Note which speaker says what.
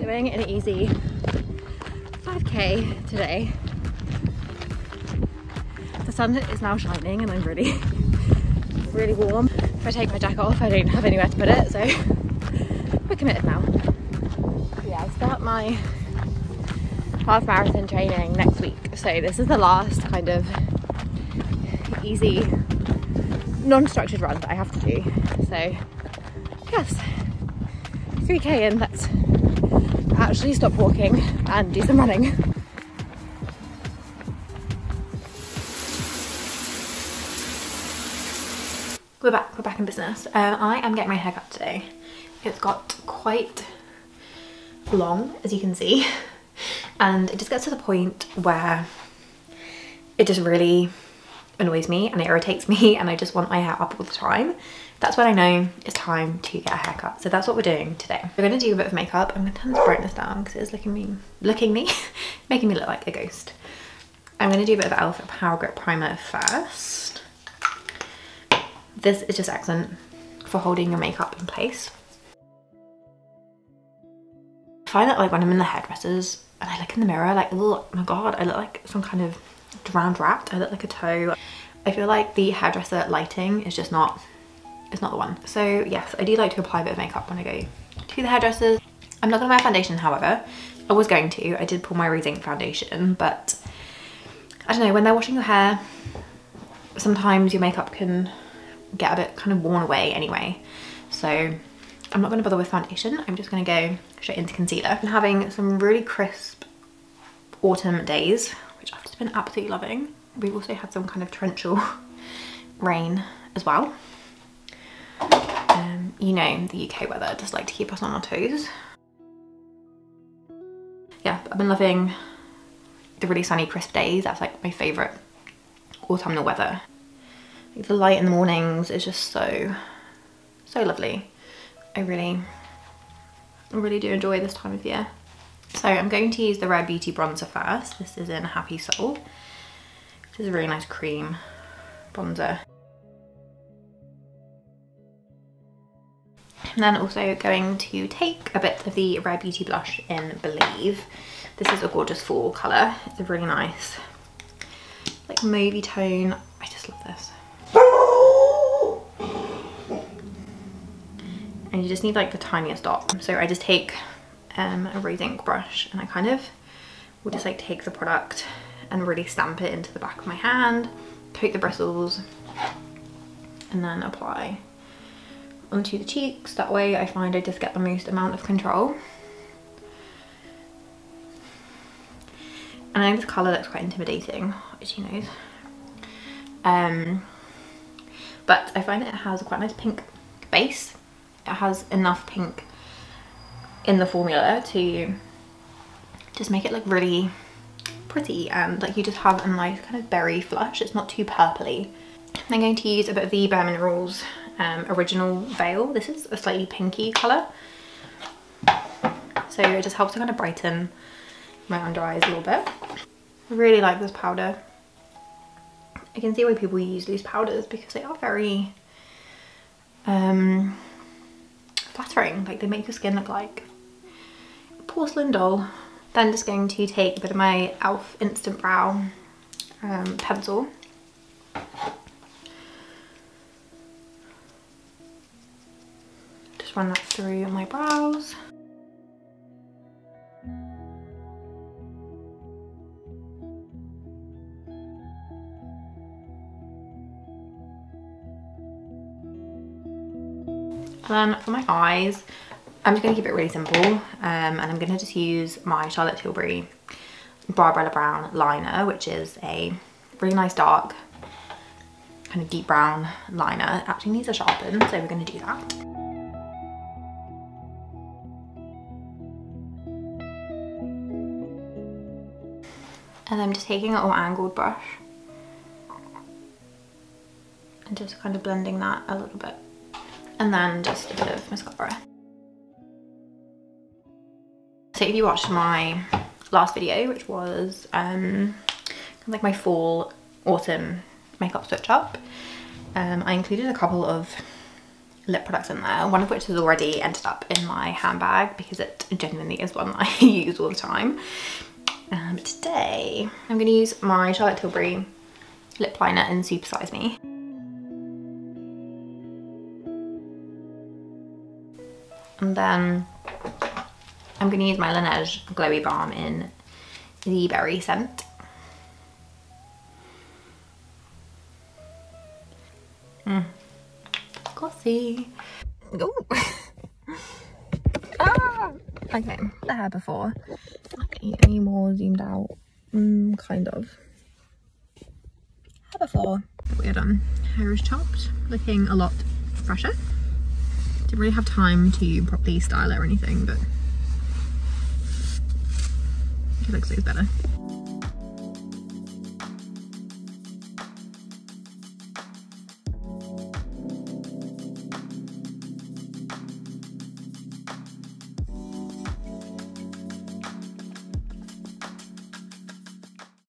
Speaker 1: doing an easy 5k today. The sun is now shining and I'm really warm. If I take my jacket off, I don't have anywhere to put it, so we're committed now. Yeah, I'll start my half marathon training next week, so this is the last kind of easy non-structured run that I have to do. So yes, 3k and let's actually stop walking and do some running. We're back in business. I am getting my hair cut today. It's got quite long, as you can see, and it just gets to the point where it just really annoys me and it irritates me and I just want my hair up all the time. That's when I know it's time to get a haircut. So that's what we're doing today. We're going to do a bit of makeup. I'm going to turn this brightness down because it's making me look like a ghost. I'm going to do a bit of e.l.f. Power Grip Primer first. This is just excellent for holding your makeup in place. I find that like when I'm in the hairdressers and I look in the mirror, like, oh my god, I look like some kind of drowned rat. I look like a toe. I feel like the hairdresser lighting is just not, it's not the one. So yes, I do like to apply a bit of makeup when I go to the hairdressers. I'm not gonna wear foundation, however. I was going to. I did pull my Rose Inc foundation, but I don't know, when they're washing your hair, sometimes your makeup can get a bit kind of worn away anyway. So I'm not gonna bother with foundation. I'm just gonna go straight into concealer. I'm having some really crisp autumn days, which I've just been absolutely loving. We've also had some kind of torrential rain as well. You know, the UK weather does like to keep us on our toes. Yeah, I've been loving the really sunny crisp days. That's like my favourite autumnal weather. Like the light in the mornings is just so lovely. I really do enjoy this time of year. So I'm going to use the Rare Beauty bronzer first. This is in Happy Soul, which is a really nice cream bronzer. And then also going to take a bit of the Rare Beauty blush in Believe. This is a gorgeous fall colour. It's a really nice like mauvey tone. I just love this. And you just need like the tiniest dot. So I just take a Rose Inc brush and I kind of will just like take the product and really stamp it into the back of my hand, coat the bristles, and then apply onto the cheeks. That way I find I just get the most amount of control. And I know this colour looks quite intimidating, as you know. But I find it has quite a nice pink base. It has enough pink in the formula to just make it look really pretty, and like you just have a nice kind of berry flush. It's not too purpley. I'm going to use a bit of the Bare Minerals Original Veil. This is a slightly pinky colour, so it just helps to kind of brighten my under eyes a little bit. I really like this powder. I can see why people use loose powders because they are very flattering. Like they make your skin look like a porcelain doll. Then just going to take a bit of my e.l.f. Instant Brow pencil. Just run that through my brows. And then for my eyes, I'm just going to keep it really simple, and I'm going to just use my Charlotte Tilbury Barbarella Brown liner, which is a really nice dark kind of deep brown liner. It actually needs a sharpen, so we're going to do that. And I'm just taking a little angled brush and just kind of blending that a little bit. And then just a bit of mascara. So if you watched my last video, which was kind of like my fall autumn makeup switch up, I included a couple of lip products in there, one of which has already ended up in my handbag because it genuinely is one that I use all the time. But today I'm going to use my Charlotte Tilbury lip liner in Super Size Me. And then I'm going to use my Laneige Glowy Balm in the berry scent. Glossy. Ooh. Ah! Okay, the hair before. Any more zoomed out? Kind of. Hair before. We're done. Hair is chopped, looking a lot fresher. Didn't really have time to properly style it or anything, but it looks better.